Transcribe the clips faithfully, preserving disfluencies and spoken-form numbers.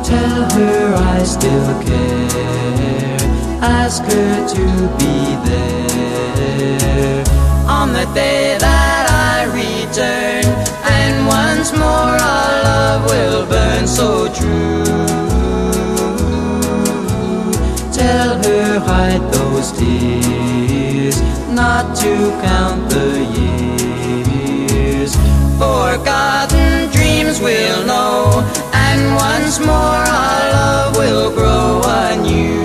Tell her I still care. Ask her to be there on the day that I return, and once more our love will burn so true. Tell her hide those tears, not to count the years. Forgotten dreams we'll know, and once more our love will grow anew.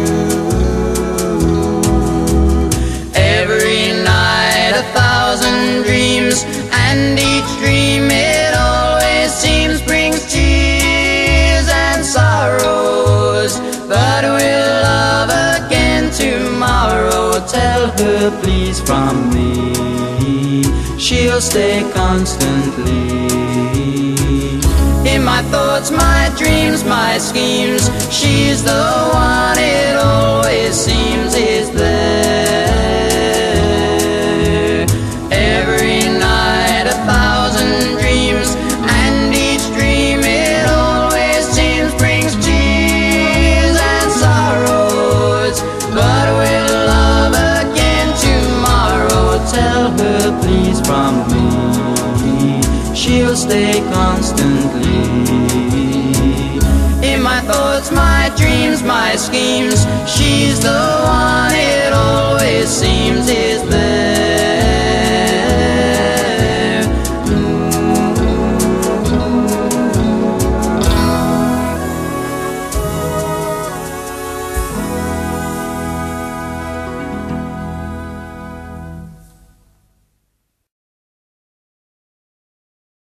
Every night a thousand dreams, and each dream it always seems brings tears and sorrows, but we'll love again tomorrow. Tell her please from me, she'll stay constantly. In my thoughts, my dreams, my schemes, she's the one it always seems is there. Every night a thousand dreams, and each dream it always seems brings tears and sorrows, but we'll love again tomorrow. Tell her please from me, she'll stay constantly. In my thoughts, my dreams, my schemes, she's the one it always seems is the